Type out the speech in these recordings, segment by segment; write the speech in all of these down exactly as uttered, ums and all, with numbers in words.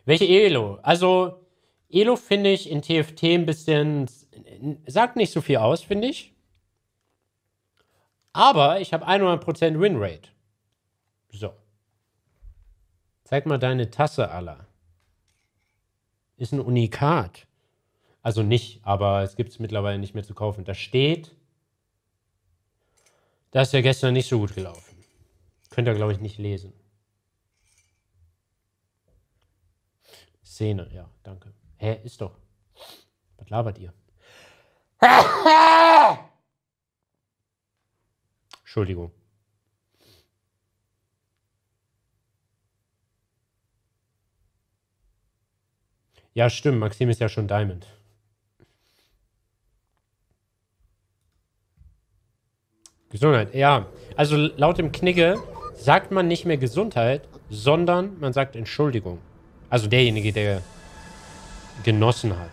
Welche Elo? Also, Elo finde ich in T F T ein bisschen... Sagt nicht so viel aus, finde ich. Aber ich habe hundert Prozent Winrate. So. Zeig mal deine Tasse, Allah. Ist ein Unikat. Also nicht, aber es gibt es mittlerweile nicht mehr zu kaufen. Da steht, das ist ja gestern nicht so gut gelaufen. Könnt ihr, glaube ich, nicht lesen. Szene, ja, danke. Hä, ist doch. Was labert ihr? Entschuldigung. Ja, stimmt. Maxim ist ja schon Diamond. Gesundheit, ja. Also laut dem Knigge sagt man nicht mehr Gesundheit, sondern man sagt Entschuldigung. Also derjenige, der genossen hat.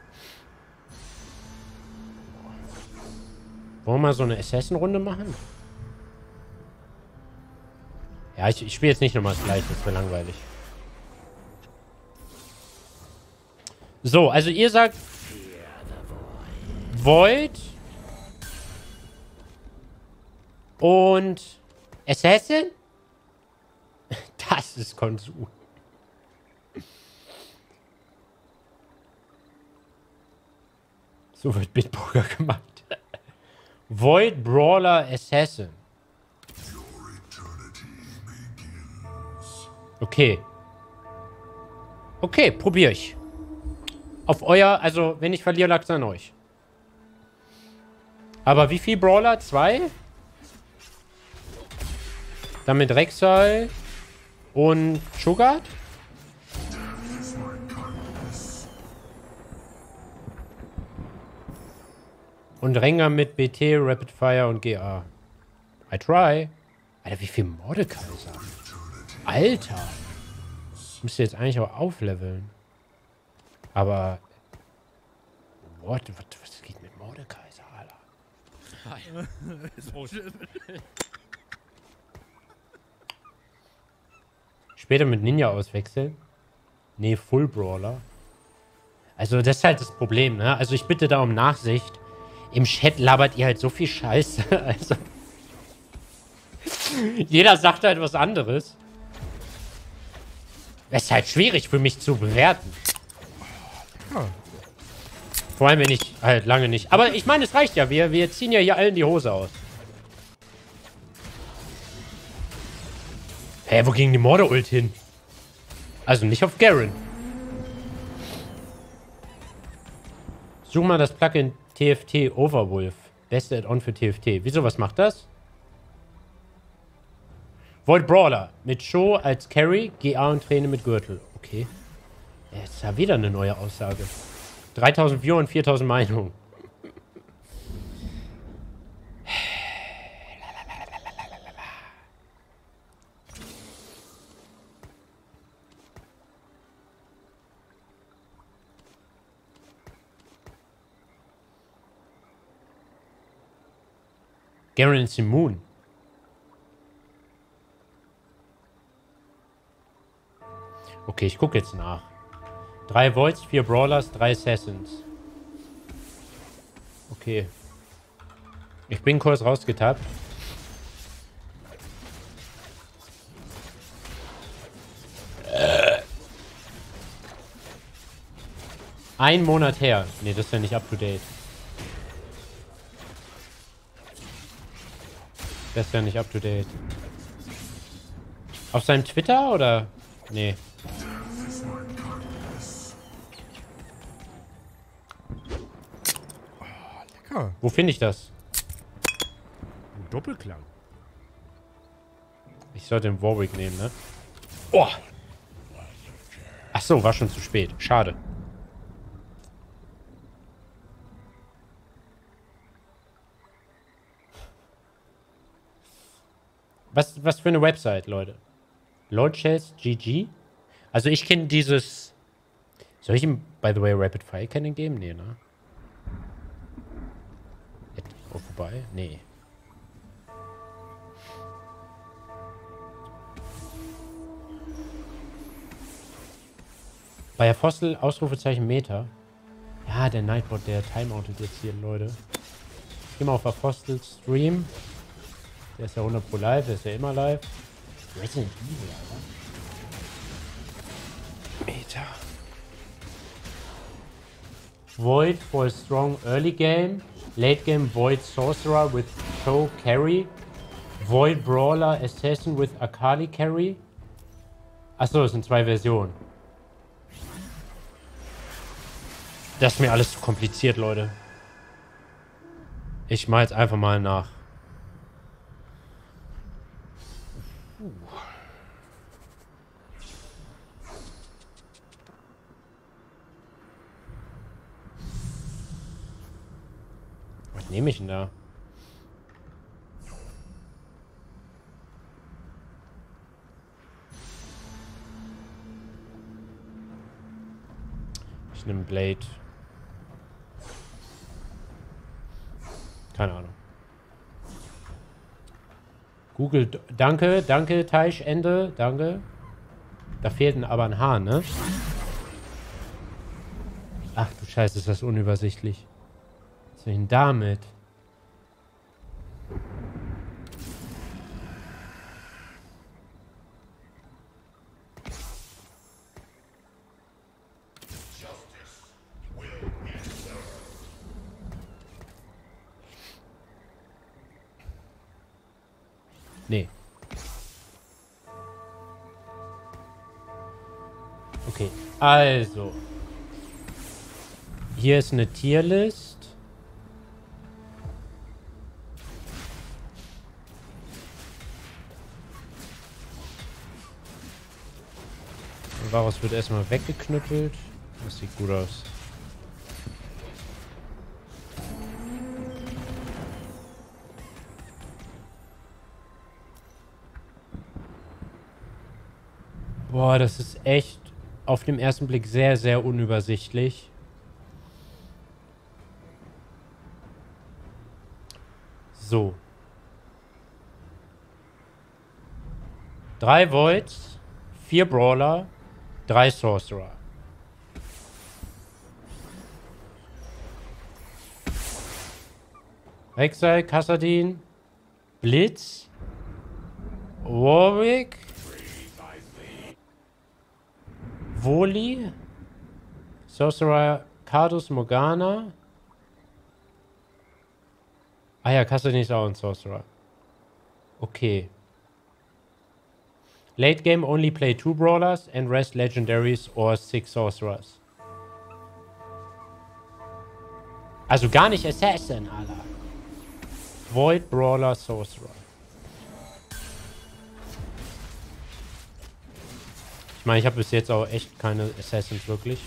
Wollen wir mal so eine Assassin-Runde machen? Ja, ich, ich spiele jetzt nicht nochmal das Gleiche, das wäre langweilig. So, also ihr sagt Void und Assassin? Das ist Konsum. So wird Bitburger gemacht. Void, Brawler, Assassin. Okay. Okay, probier ich. Auf euer, also wenn ich verliere, lag es an euch. Aber wie viel Brawler? Zwei? Dann mit Rek'Sai und Sugar? Und Rengar mit B T, Rapid Fire und G A. I try. Alter, wie viel Mordekaiser? Alter. Ich müsste jetzt eigentlich auch aufleveln. Aber... What? Was, was geht mit Mordekaiser, Alter? Später mit Ninja auswechseln? Nee, Full Brawler. Also das ist halt das Problem, ne? Also ich bitte da um Nachsicht. Im Chat labert ihr halt so viel Scheiße. Also... Jeder sagt halt was anderes. Es ist halt schwierig für mich zu bewerten. Vor allem, wenn ich halt lange nicht... Aber ich meine, es reicht ja. Wir, wir ziehen ja hier allen die Hose aus. Hä, wo ging die Morde-Ult hin? Also nicht auf Garen. Such mal das Plugin T F T Overwolf. Beste Add-on für T F T. Wieso, was macht das? Void Brawler. Mit Show als Carry, G A und Träne mit Gürtel. Okay. Jetzt ist ja wieder eine neue Aussage. dreitausend Viewer und viertausend Meinungen. Garen ist immun. Okay, ich gucke jetzt nach. Drei Voids, vier Brawlers, drei Assassins. Okay. Ich bin kurz rausgetappt. Äh. Ein Monat her. Nee, das ist ja nicht up to date. Das ist ja nicht up to date. Auf seinem Twitter oder? Nee. Oh, wo finde ich das? ein Doppelklang. Ich sollte den Warwick nehmen, ne? Oh! Ach so, war schon zu spät. Schade. Was, was für eine Website, Leute? Lordchess G G? Also ich kenne dieses... Soll ich ihm, by the way, Rapid Fire Cannon geben? Nee, ne? Oh, vorbei? Nee. Bei Apostel Ausrufezeichen Meta. Ja, der Nightbot, der timeoutet jetzt hier, Leute. Ich geh mal auf Apostel Stream. Der ist ja hundert pro live, der ist ja immer live. Resident Evil, Alter. Meta. Void for a strong early game. Late game Void Sorcerer with Show Carry. Void Brawler Assassin with Akali Carry. Achso, das sind zwei Versionen. Das ist mir alles zu kompliziert, Leute. Ich mach jetzt einfach mal nach. Uh. Was nehme ich denn da? Ich nehme Blade. Keine Ahnung. Google, danke, danke, Teichende, danke. Da fehlt aber ein Haar, ne? Ach du Scheiße, ist das unübersichtlich. Was soll ich denn damit? Nee. Okay, also. Hier ist eine Tierlist. Varus wird erstmal weggeknüppelt. Das sieht gut aus. Boah, das ist echt auf den ersten Blick sehr, sehr unübersichtlich. So. Drei Voids, vier Brawler, drei Sorcerer. Rek'Sai, Kassadin, Blitz, Warwick, Voli, Sorcerer, Kardus, Morgana. Ah ja, Kassadin ist auch ein Sorcerer. Okay. Late game only play two brawlers and rest legendaries or six sorcerers. Also gar nicht Assassin, Alter. Void, Brawler, Sorcerer. Ich meine, ich habe bis jetzt auch echt keine Assassins wirklich.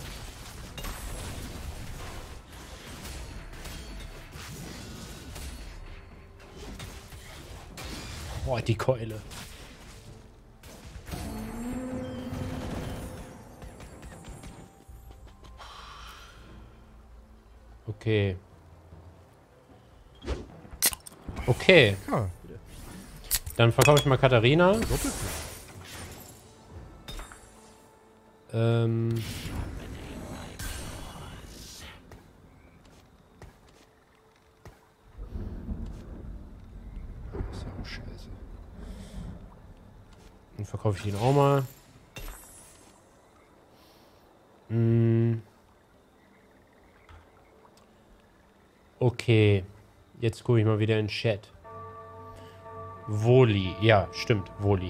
Boah, die Keule. Okay. Okay. Ja. Dann verkaufe ich mal Katharina. Ähm. So, scheiße. Dann verkaufe ich ihn auch mal. Hm. Okay. Jetzt gucke ich mal wieder in den Chat. Voli. Ja, stimmt. Voli.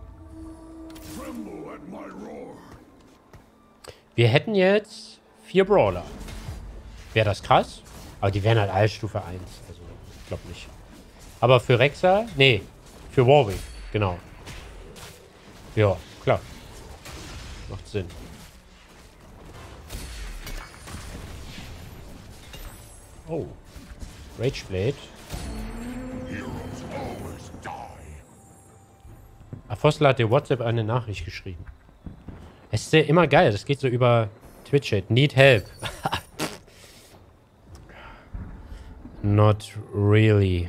Wir hätten jetzt vier Brawler. Wäre das krass? Aber die wären halt alle Stufe eins. Also, ich glaube nicht. Aber für Rek'Sai? Nee. Für Warwick. Genau. Ja, klar. Macht Sinn. Oh. Rageblade. Apostel hat dir WhatsApp eine Nachricht geschrieben. Es ist ja immer geil. Das geht so über Twitch-Chat. Need help. Not really.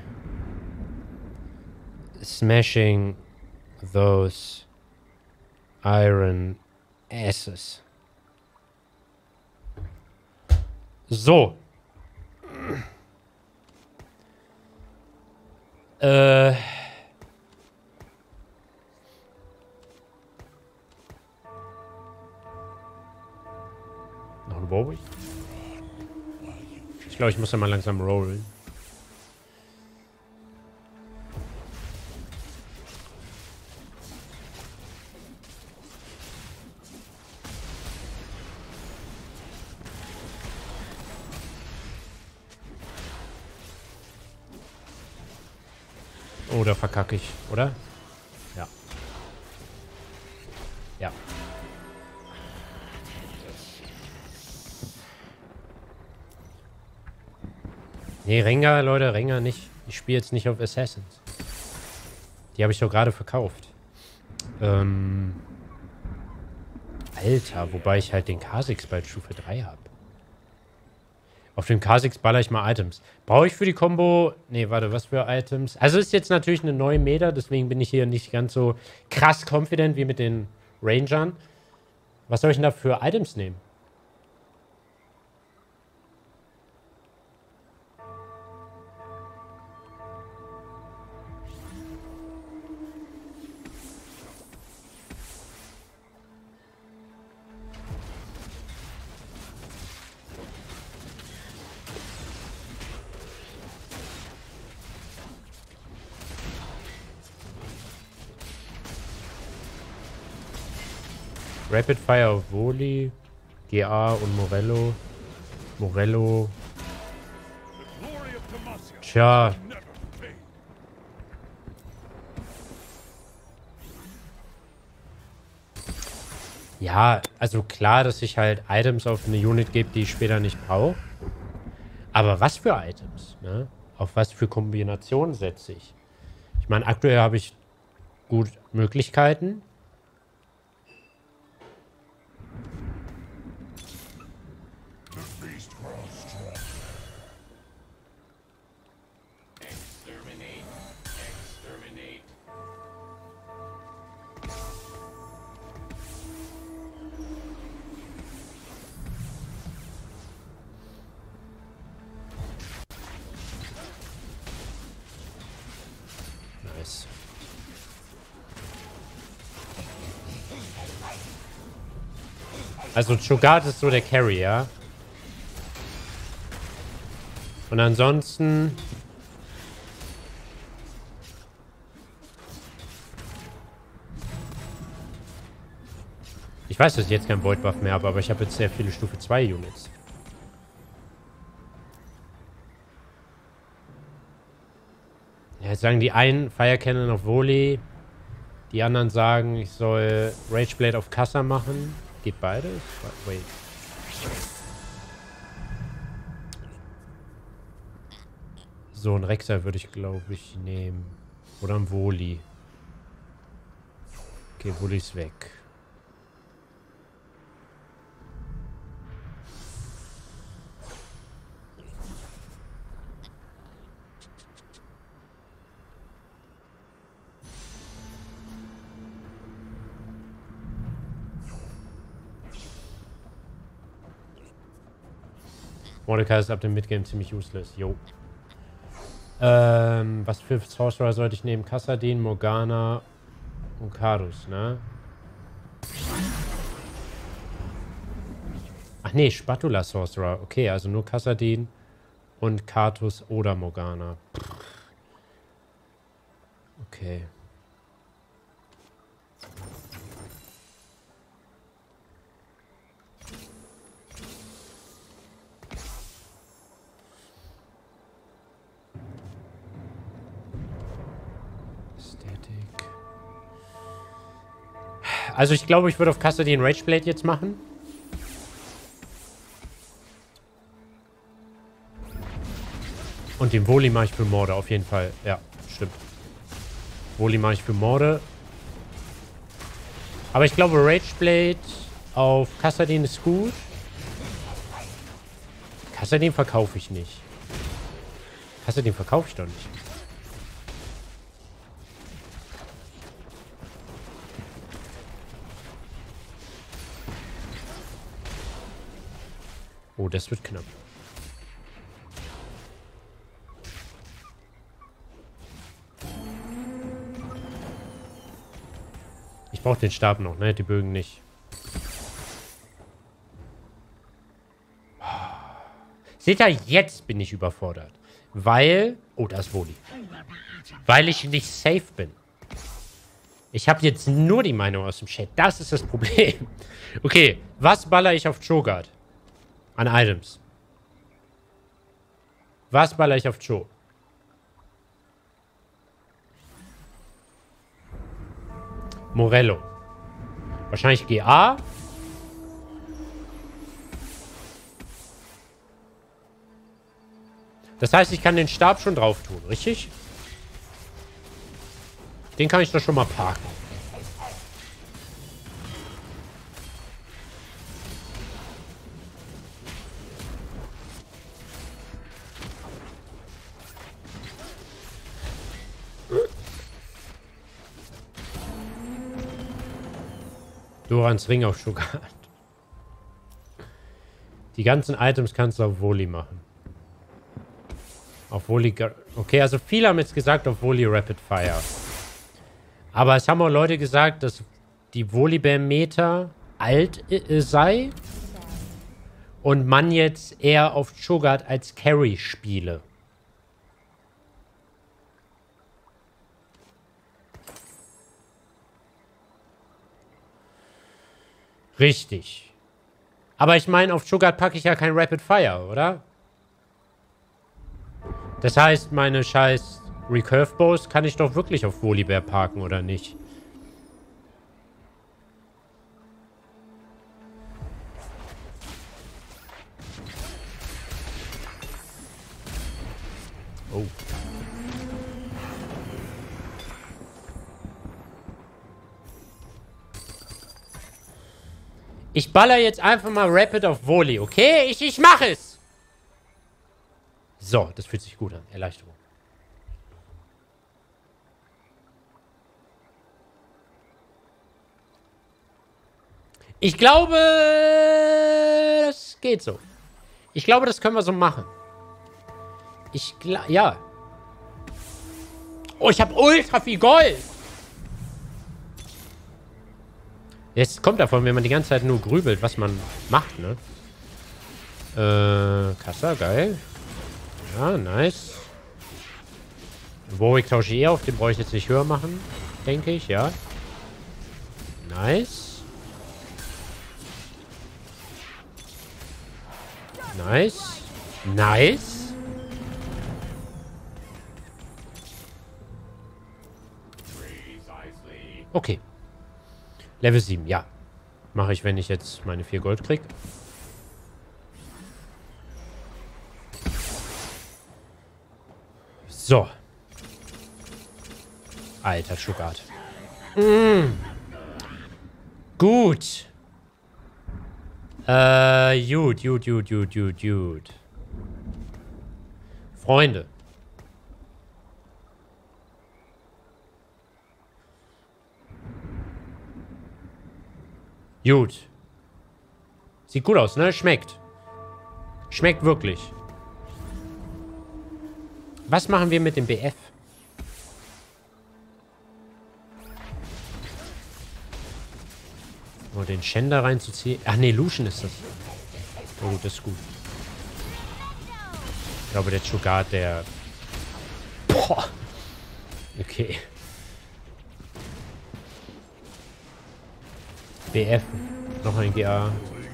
Smashing those iron asses. So. Äh. Noch ein Warwick? Ich glaube, ich muss ja mal langsam rollen. Oh, da verkacke ich, oder? Ja. Ja. Nee, Rengar, Leute, Rengar nicht. Ich spiele jetzt nicht auf Assassins. Die habe ich doch gerade verkauft. Ähm. Alter, wobei ich halt den Kha'Zix bald Stufe drei habe. Auf dem Kha'Zix baller ich mal Items. Brauche ich für die Combo... Nee, warte, was für Items? Also ist jetzt natürlich eine neue Meta, deswegen bin ich hier nicht ganz so krass confident wie mit den Rangern. Was soll ich denn da für Items nehmen? Rapid Fire auf Voli, G A und Morello. Morello. Tja. Ja, also klar, dass ich halt Items auf eine Unit gebe, die ich später nicht brauche. Aber was für Items, ne? Auf was für Kombinationen setze ich? Ich meine, aktuell habe ich gut Möglichkeiten. Nice. Also Cho'Gath ist so der Carry, ja? Und ansonsten... Ich weiß, dass ich jetzt keinen Void Buff mehr habe, aber ich habe jetzt sehr viele Stufe zwei Units. Ja, jetzt sagen die einen Fire Cannon auf Voli, die anderen sagen, ich soll Rageblade auf Kassa machen. Geht beides? Wait. So, ein Rexer würde ich, glaube ich, nehmen. Oder ein Voli. Okay, Voli ist weg. Mordecai ist ab dem Midgame ziemlich useless. Jo. Ähm, was für Sorcerer sollte ich nehmen? Kassadin, Morgana und Karthus, ne? Ach nee, Spatula Sorcerer. Okay, also nur Kassadin und Karthus oder Morgana. Okay. Also ich glaube, ich würde auf Kassadin Rageblade jetzt machen. Und den Voli mache ich für Morde, auf jeden Fall. Ja, stimmt. Voli mache ich für Morde. Aber ich glaube, Rageblade auf Kassadin ist gut. Kassadin verkaufe ich nicht. Kassadin verkaufe ich doch nicht. Oh, das wird knapp. brauche den Stab noch, ne? Die Bögen nicht. Seht ihr, jetzt bin ich überfordert. Weil... Oh, da ist Woli. Weil ich nicht safe bin. Ich habe jetzt nur die Meinung aus dem Chat. Das ist das Problem. Okay, was baller ich auf Cho'Gath? An Items. Was baller ich auf Cho? Morello. Wahrscheinlich G A. Das heißt, ich kann den Stab schon drauf tun, richtig? Den kann ich doch schon mal parken. Dorans Ring auf Cho'Gath. Die ganzen Items kannst du auf Woli machen. Auf Woli... Okay, also viele haben jetzt gesagt auf Woli Rapid Fire. Aber es haben auch Leute gesagt, dass die Volibear-Meta alt äh, sei. Und man jetzt eher auf Cho'Gath als Carry spiele. Richtig. Aber ich meine, auf Cho'Gath packe ich ja kein Rapid Fire, oder? Das heißt, meine scheiß Recurve Bows kann ich doch wirklich auf Volibear parken, oder nicht? Oh. Ich baller jetzt einfach mal Rapid auf Woli, okay? Ich, ich mache es! So, das fühlt sich gut an. Erleichterung. Ich glaube, das geht so. Ich glaube, das können wir so machen. Ich glaube, ja. Oh, ich habe ultra viel Gold. Jetzt kommt davon, wenn man die ganze Zeit nur grübelt, was man macht, ne? Äh, Kassa, geil. Ja, nice. Warwick tausche ich eh auf, den brauche ich jetzt nicht höher machen, denke ich, ja. Nice. Nice. Nice. Okay. Level sieben, ja. Mache ich, wenn ich jetzt meine vier Gold kriege. So. Alter Cho'Gath. Mm. Gut. Äh, gut, gut, gut, gut, gut, gut. Freunde. Gut. Sieht gut aus, ne? Schmeckt. Schmeckt wirklich. Was machen wir mit dem B F? Oh, den Schänder reinzuziehen. Ach nee, Lucian ist das. Oh, das ist gut. Ich glaube, der Cho'Gath, der... Boah. Okay. B F. Noch ein G A.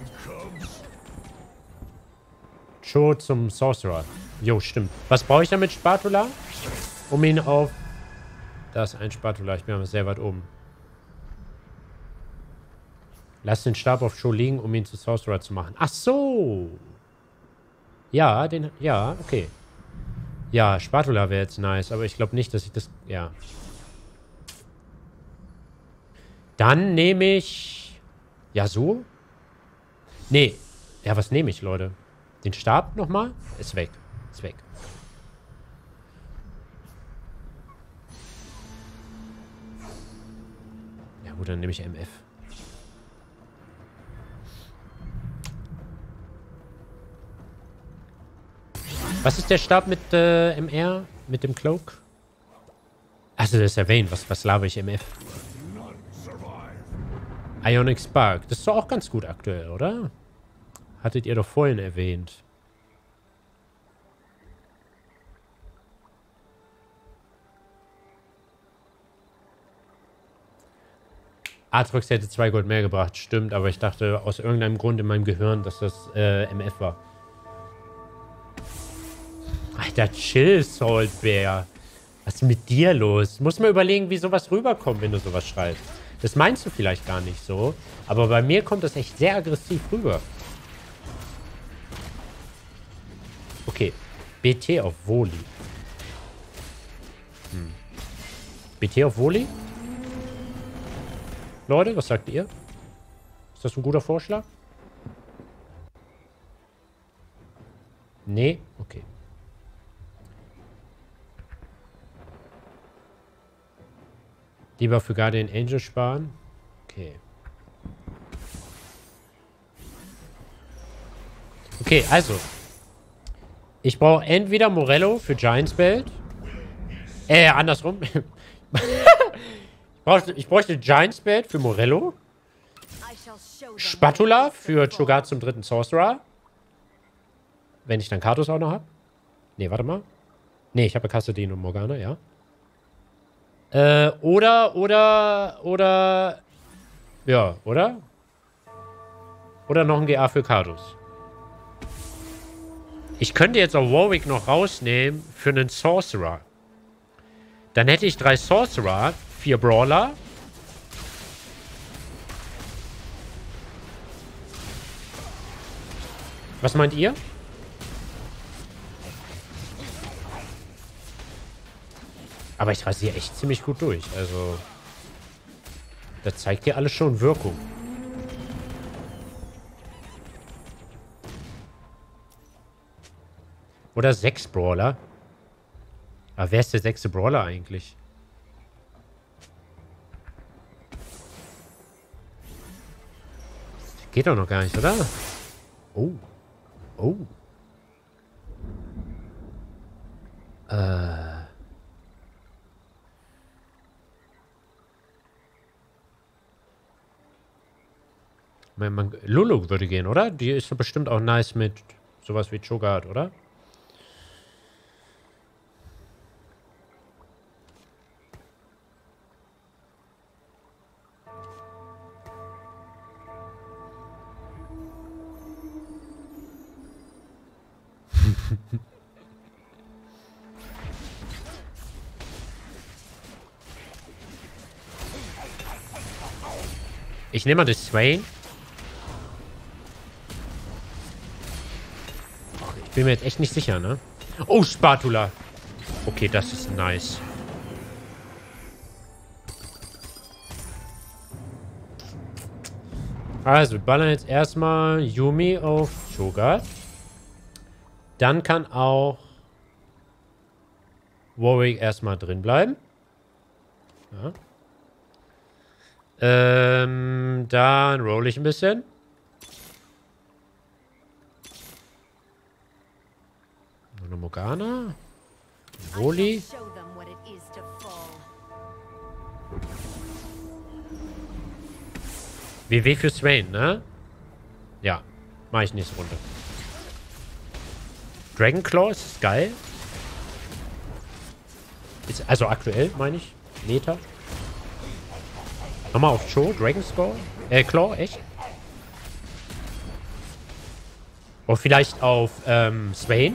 Cho zum Sorcerer. Jo, stimmt. Was brauche ich damit Spatula? Um ihn auf... Da ist ein Spatula. Ich bin aber sehr weit oben. Lass den Stab auf Cho liegen, um ihn zu Sorcerer zu machen. Ach so. Ja, den... Ja, okay. Ja, Spatula wäre jetzt nice, aber ich glaube nicht, dass ich das... Ja. Dann nehme ich... Ja, so? Nee. Ja, was nehme ich, Leute? Den Stab nochmal? Ist weg. Ist weg. Ja gut, dann nehme ich M F. Was ist der Stab mit äh, M R? Mit dem Cloak? Achso, das ist ja Vayne. Was, was laber ich M F? Ionic Spark. Das ist doch auch ganz gut aktuell, oder? Hattet ihr doch vorhin erwähnt. Aatrox hätte zwei Gold mehr gebracht, stimmt, aber ich dachte aus irgendeinem Grund in meinem Gehirn, dass das äh, M F war. Alter, chill, Saltbear. Was ist mit dir los? Muss man überlegen, wie sowas rüberkommt, wenn du sowas schreibst. Das meinst du vielleicht gar nicht so, aber bei mir kommt das echt sehr aggressiv rüber. Okay, B T auf Voli. Hm. B T auf Voli? Leute, was sagt ihr? Ist das ein guter Vorschlag? Nee? Okay. Lieber für Guardian Angel sparen? Okay. Okay, also. Ich brauche entweder Morello für Giants Belt. Äh, andersrum. ich, bräuchte, ich bräuchte Giants Belt für Morello. Spatula für Cho'Gath zum dritten Sorcerer. Wenn ich dann Kartus auch noch habe. Nee, warte mal. Nee, ich habe Kassadin und Morgana, ja. Äh, oder, oder, oder... Ja, oder? Oder noch ein G A für Kartus. Ich könnte jetzt auch Warwick noch rausnehmen für einen Sorcerer. Dann hätte ich drei Sorcerer, vier Brawler. Was meint ihr? Aber ich rasiere echt ziemlich gut durch. Also, das zeigt dir alles schon Wirkung. Oder sechs Brawler. Aber wer ist der sechste Brawler eigentlich? Geht doch noch gar nicht, oder? Oh. Oh. Äh. Man, man, Lulu würde gehen, oder? Die ist doch bestimmt auch nice mit sowas wie Cho'Gath, oder? Ich nehme mal das Swain. Ich bin mir jetzt echt nicht sicher, ne? Oh, Spatula. Okay, das ist nice. Also, wir ballern jetzt erstmal Yuumi auf Cho'Gath. Dann kann auch Warwick erstmal drin bleiben. Ja. Ähm, dann roll ich ein bisschen. Noch eine Morgana. Voli. W W für Swain, ne? Ja, mache ich nächste Runde. Dragonclaw ist geil. Ist also aktuell, meine ich. Meta. Nochmal auf Cho, Dragonsclaw. Äh, Claw, echt? Oder vielleicht auf ähm, Swain.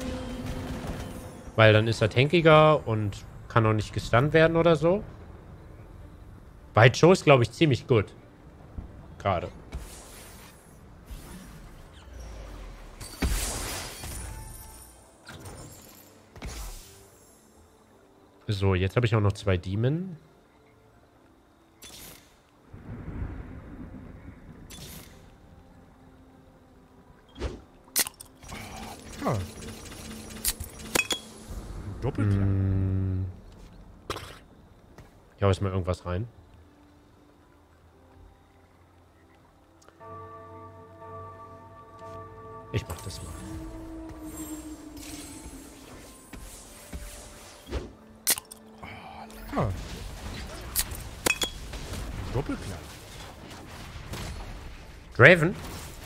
Weil dann ist er tankiger und kann auch nicht gestunt werden oder so. Bei Cho ist, glaube ich, ziemlich gut. Gerade. So, jetzt habe ich auch noch zwei Demon. Ah. Doppelklang. Mm. Ich hau jetzt mal irgendwas rein. Ich mach das mal. Ah. Doppelklang. Draven?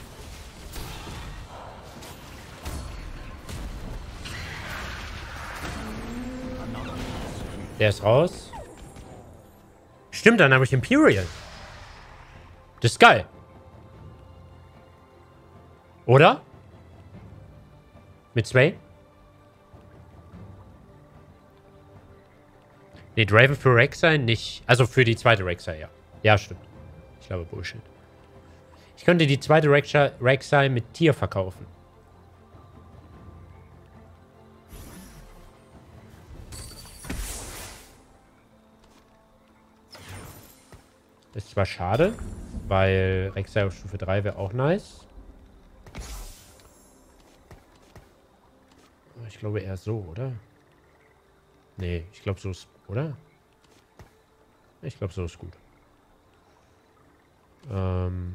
Der ist raus. Stimmt, dann habe ich Imperial. Das ist geil. Oder? Mit zwei? Ne, Draven für Rek'Sai nicht. Also für die zweite Rek'Sai, ja. Ja, stimmt. Ich glaube, Bullshit. Ich könnte die zweite Rek'Sai mit Tier verkaufen. Das ist zwar schade, weil Rek'Sai auf Stufe drei wäre auch nice. Ich glaube eher so, oder? Nee, ich glaube so ist, oder? Ich glaube so ist gut. Ähm...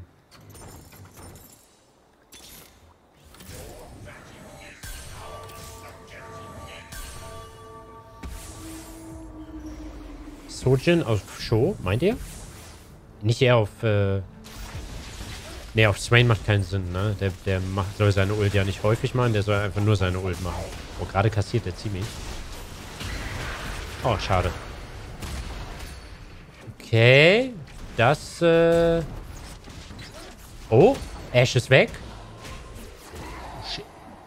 Sojin auf Show, meint ihr? Nicht eher auf, äh... Ne, auf Swain macht keinen Sinn, ne? Der, der macht, soll seine Ult ja nicht häufig machen, der soll einfach nur seine Ult machen. Oh, gerade kassiert er ziemlich. Oh, schade. Okay. Das, äh... Oh, Ashe ist weg. Shit.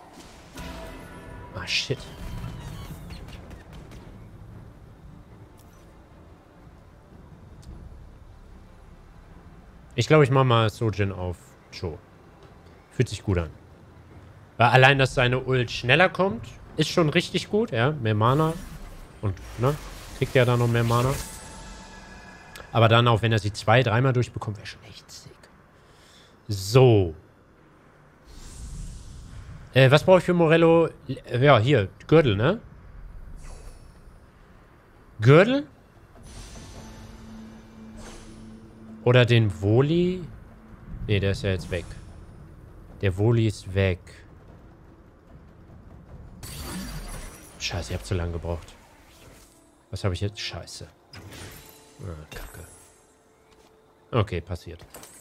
Ah, shit. Ich glaube, ich mache mal Sojin auf Cho. Fühlt sich gut an. Weil allein, dass seine Ult schneller kommt, ist schon richtig gut, ja. Mehr Mana. Und, ne? Kriegt ja dann noch mehr Mana. Aber dann auch, wenn er sie zwei, dreimal durchbekommt, wäre schon echt sick. So. Äh, was brauche ich für Morello? Ja, hier. Gürtel, ne? Gürtel? Oder den Voli? Ne, der ist ja jetzt weg. Der Voli ist weg. Scheiße, ich habe zu lange gebraucht. Was habe ich jetzt? Scheiße. Ah, Kacke. Okay, passiert.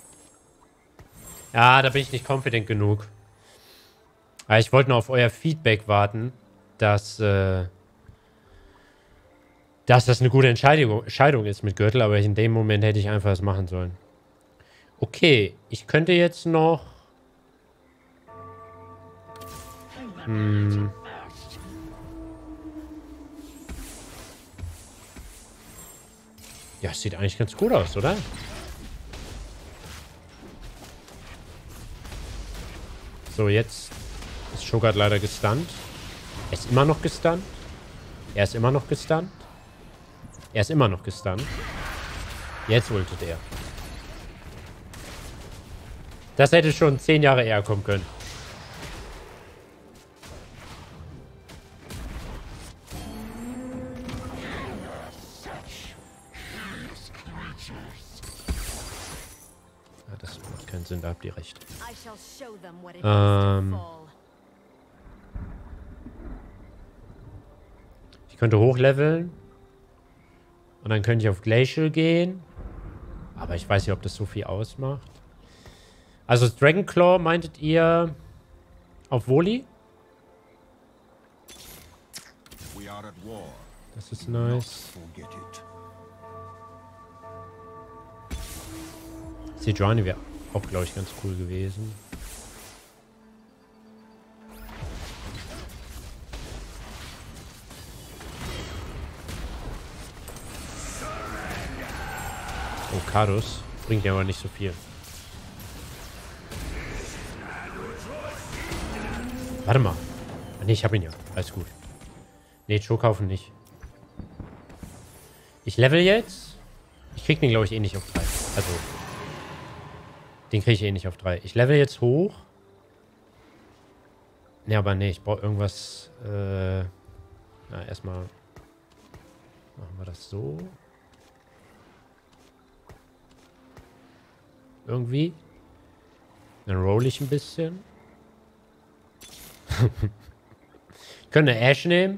Ja, da bin ich nicht confident genug. Aber ich wollte nur auf euer Feedback warten, dass, äh, dass das eine gute Entscheidung, Entscheidung ist mit Gürtel, aber in dem Moment hätte ich einfach das machen sollen. Okay, ich könnte jetzt noch... Hm... Ja, sieht eigentlich ganz gut aus, oder? So, jetzt ist Shogat leider gestunt. Er ist immer noch gestunt. Er ist immer noch gestunt. Er ist immer noch gestunt. Jetzt ultet er. Das hätte schon zehn Jahre eher kommen können. Ja, das macht keinen Sinn, da habt ihr recht. Ähm... Ich könnte hochleveln. Und dann könnte ich auf Glacial gehen. Aber ich weiß nicht, ob das so viel ausmacht. Also Dragonclaw meintet ihr auf Voli? Das ist nice. Sejuani wäre auch, glaube ich, ganz cool gewesen. Oh, Kardus bringt ja aber nicht so viel. Warte mal. Ne, ich hab ihn ja. Alles gut. Ne, Cho kaufen nicht. Ich level jetzt. Ich krieg den, glaube ich, eh nicht auf drei. Also. Den kriege ich eh nicht auf drei. Ich level jetzt hoch. Ne, aber ne, ich brauche irgendwas. Äh. Na, erstmal. Machen wir das so. Irgendwie. Dann roll ich ein bisschen. Ich könnte eine Ashe nehmen.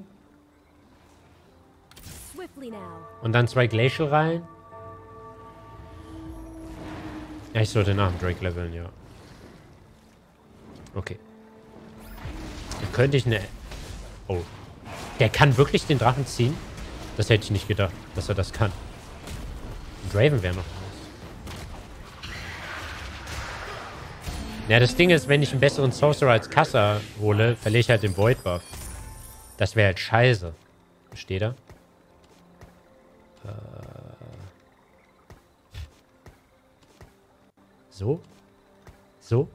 Und dann zwei Glacial rein. Ja, ich sollte nach dem Drake leveln, ja. Okay. Dann könnte ich eine... Oh. Der kann wirklich den Drachen ziehen? Das hätte ich nicht gedacht, dass er das kann. Und Draven wäre noch raus. Ja, das Ding ist, wenn ich einen besseren Sorcerer als Kassa hole, verliere ich halt den Void Buff. Das wäre halt scheiße. Versteht er? Äh... So? So?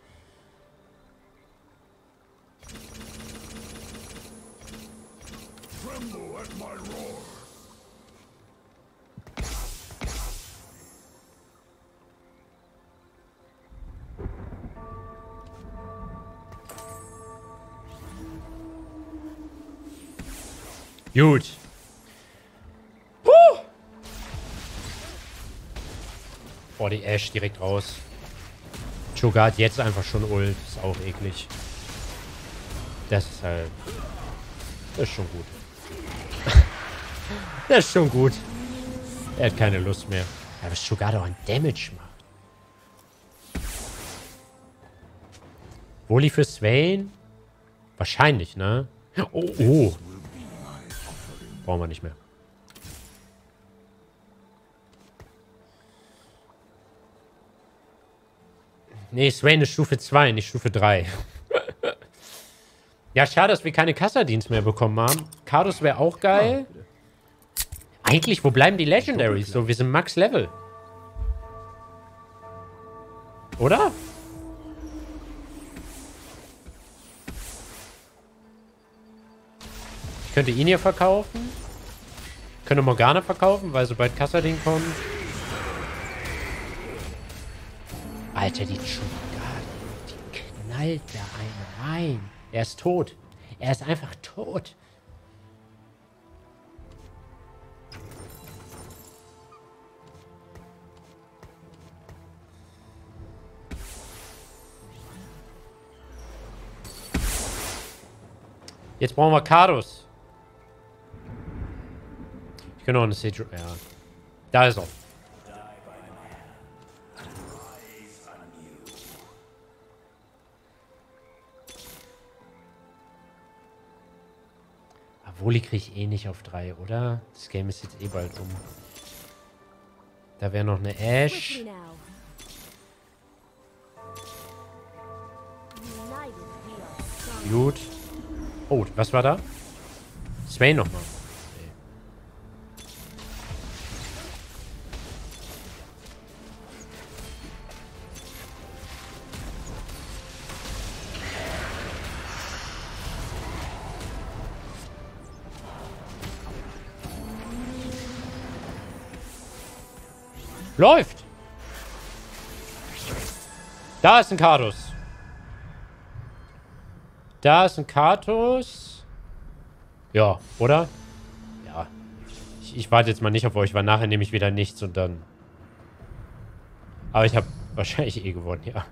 Gut. Puh. Boah, die Ashe direkt raus. Cho'Gath hat jetzt einfach schon Ult. Ist auch eklig. Das ist halt... Das ist schon gut. Das ist schon gut. Er hat keine Lust mehr. Aber was Cho'Gath auch an Damage macht. Woli für Swain? Wahrscheinlich, ne? Oh, oh. Brauchen wir nicht mehr. Nee, Swain ist Stufe zwei, nicht Stufe drei. Ja, schade, dass wir keine Kassadienst mehr bekommen haben. Karthus wäre auch geil. Eigentlich, wo bleiben die Legendaries? So, wir sind Max Level. Oder? Ich könnte ihn hier verkaufen. Ich könnte Morgana verkaufen, weil sobald Kassadin kommt... Alter, die Cho'Gath, die knallt da einen rein. Er ist tot. Er ist einfach tot. Jetzt brauchen wir Karthus. Ich kann noch eine Sage... Ja. Da ist er. Woli kriege ich eh nicht auf drei, oder? Das Game ist jetzt eh bald um. Da wäre noch eine Ashe. Gut. Oh, was war da? Swain nochmal. Läuft! Da ist ein Karthus. Da ist ein Karthus. Ja, oder? Ja. Ich, ich warte jetzt mal nicht auf euch, weil nachher nehme ich wieder nichts und dann... Aber ich habe wahrscheinlich eh gewonnen, ja.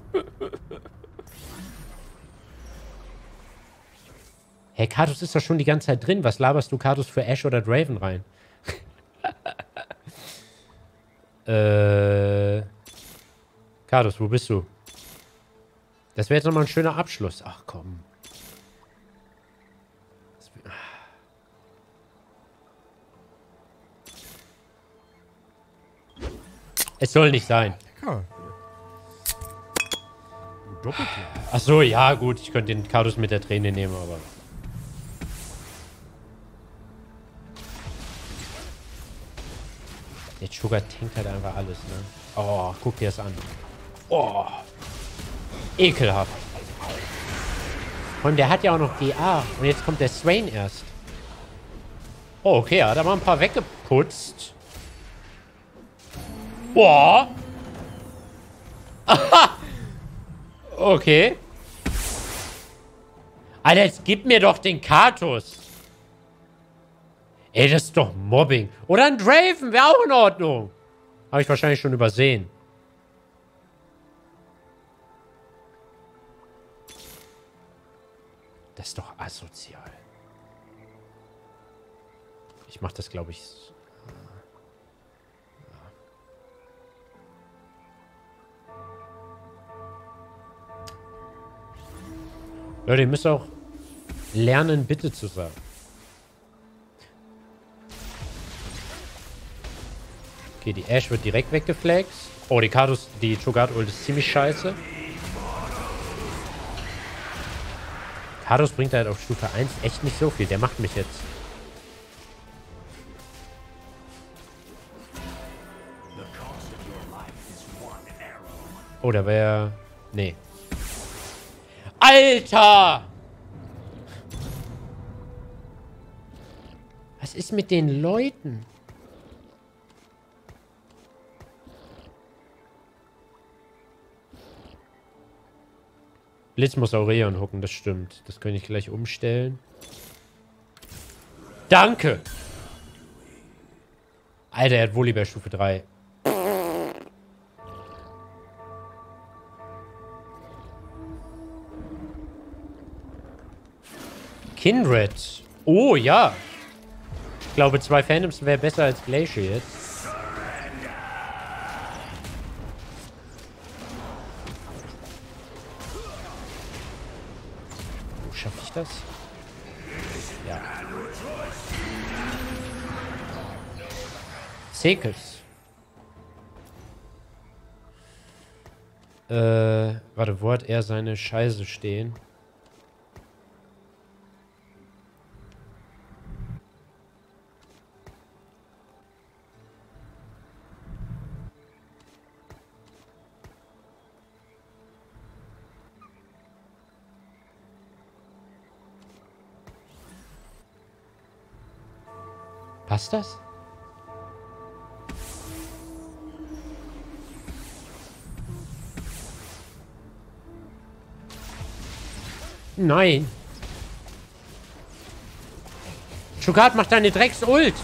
Hey, Karthus ist doch schon die ganze Zeit drin. Was laberst du Karthus für Ashe oder Draven rein? Äh. Karthus, wo bist du? Das wäre jetzt nochmal ein schöner Abschluss. Ach komm. Es soll nicht sein. Ja. Doppelt. Ach so, ja, gut. Ich könnte den Karthus mit der Träne nehmen, aber. Der Cho'Gath tankt halt einfach alles, ne? Oh, guck dir das an. Oh. Ekelhaft. Und der hat ja auch noch G A. Und jetzt kommt der Swain erst. Oh, okay. Er hat aber ein paar weggeputzt. Boah. Okay. Alter, jetzt gib mir doch den Karthus. Ey, das ist doch Mobbing. Oder ein Draven wäre auch in Ordnung. Habe ich wahrscheinlich schon übersehen. Das ist doch asozial. Ich mache das, glaube ich... Leute, ihr müsst auch lernen, bitte zu sagen. Okay, die Ashe wird direkt weggeflext. Oh, die Kartus, die Cho'Gath-Ult ist ziemlich scheiße. Kartus bringt halt auf Stufe eins echt nicht so viel. Der macht mich jetzt. Oh, da wäre... Nee. Alter! Was ist mit den Leuten? Blitz muss Aurelion hucken, das stimmt. Das könnte ich gleich umstellen. Danke! Alter, er hat Volibear Stufe drei. Kindred. Oh, ja. Ich glaube, zwei Phantoms wäre besser als Glacier jetzt. Oh, schaffe ich das? Ja. Sekes. Äh, warte, wo hat er seine Scheiße stehen? Passt das? Nein. Cho'Gath macht deine Drecks-Ult.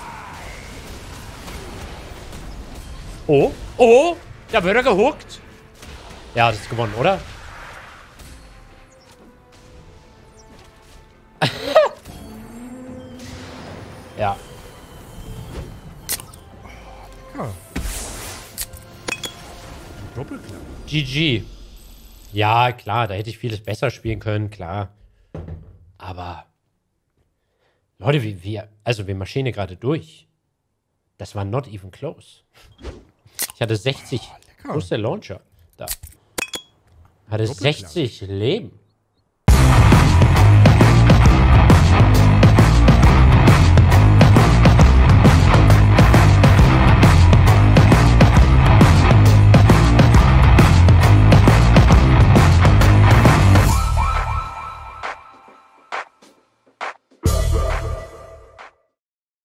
Oh, oh, da wird er gehuckt. Ja, das ist gewonnen, oder? Ja. Ja. Doppelknapp. G G. Ja, klar, da hätte ich vieles besser spielen können, klar. Aber, Leute, wie wir, also wir marschieren gerade durch. Das war not even close. Ich hatte sechzig. Oh, Wo ist der Launcher? Da. Hatte sechzig Leben.